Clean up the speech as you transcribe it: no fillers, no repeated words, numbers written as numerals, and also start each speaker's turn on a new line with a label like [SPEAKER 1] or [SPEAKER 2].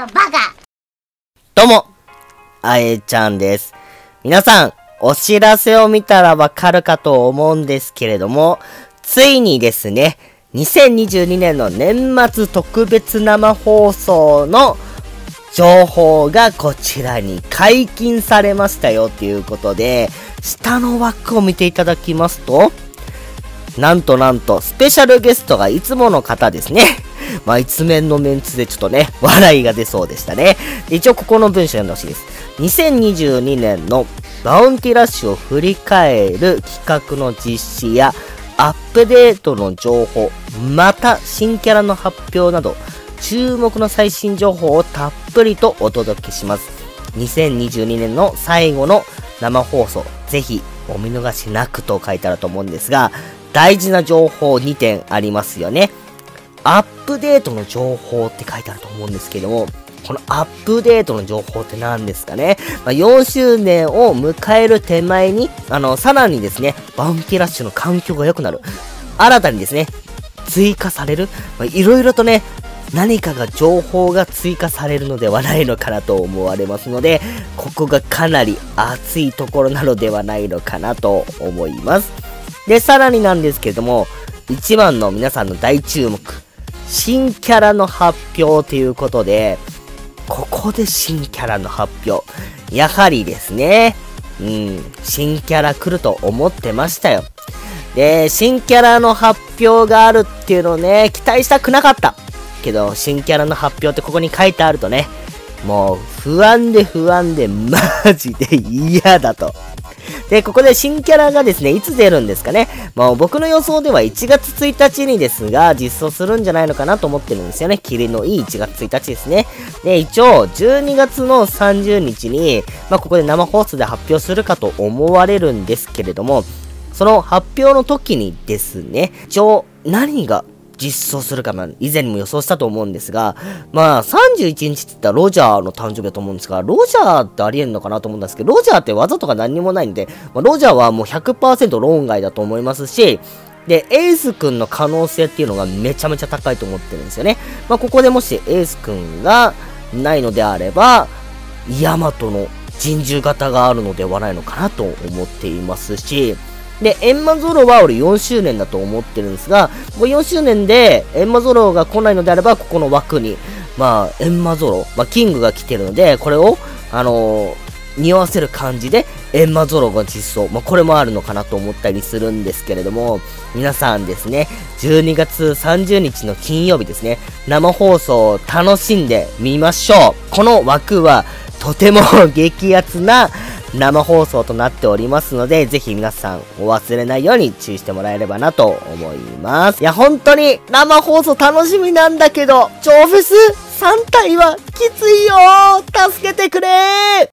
[SPEAKER 1] よ、バカ。
[SPEAKER 2] どうも、あえちゃんです。皆さん、お知らせを見たらわかるかと思うんですけれども、ついにですね、2022年の年末特別生放送の情報がこちらに解禁されましたよということで、下の枠を見ていただきますと、なんと、スペシャルゲストがいつもの方ですね。一面のメンツでちょっとね、笑いが出そうでしたね。一応ここの文章読んでほしいです。2022年のバウンティラッシュを振り返る企画の実施やアップデートの情報、また新キャラの発表など、注目の最新情報をたっぷりとお届けします。2022年の最後の生放送、ぜひお見逃しなくと書いてあると思うんですが、大事な情報2点ありますよね。アップデートの情報って書いてあると思うんですけども、このアップデートの情報って何ですかね。4周年を迎える手前に、さらにですね、バウンティラッシュの環境が良くなる。新たにですね、追加される。いろいろとね、何かが情報が追加されるのではないのかなと思われますので、ここがかなり熱いところなのではないのかなと思います。で、さらになんですけれども、一番の皆さんの大注目、新キャラの発表ということで、ここで新キャラの発表。やはりですね、新キャラ来ると思ってましたよ。で、新キャラの発表があるっていうのをね、期待したくなかった。けど、新キャラの発表ってここに書いてあるとね、もう不安でマジで嫌だと。で、ここで新キャラがですね、いつ出るんですかね。僕の予想では1月1日にですが、実装するんじゃないのかなと思ってるんですよね。キリのいい1月1日ですね。で、一応、12月の30日に、ここで生放送で発表するかと思われるんですけれども、その発表の時にですね、一応、何が実装するか以前にも予想したと思うんですが、31日って言ったらロジャーの誕生日だと思うんですが、ロジャーってありえんのかなと思うんですけど、ロジャーって技とか何にもないんで、ロジャーはもう 100% 論外だと思いますし、で、エース君の可能性っていうのがめちゃめちゃ高いと思ってるんですよね。ここでもしエース君がないのであれば、ヤマトの人獣型があるのではないのかなと思っていますし、で、エンマゾロは俺4周年だと思ってるんですが、もう4周年でエンマゾロが来ないのであれば、ここの枠に、エンマゾロ、キングが来てるので、これを、匂わせる感じで、エンマゾロが実装。これもあるのかなと思ったりするんですけれども、皆さんですね、12月30日の金曜日ですね、生放送を楽しんでみましょう。この枠は、とても激アツな、生放送となっておりますので、ぜひ皆さんお忘れないように注意してもらえればなと思います。いや、本当に生放送楽しみなんだけど、超フェス3体はきついよー、助けてくれー。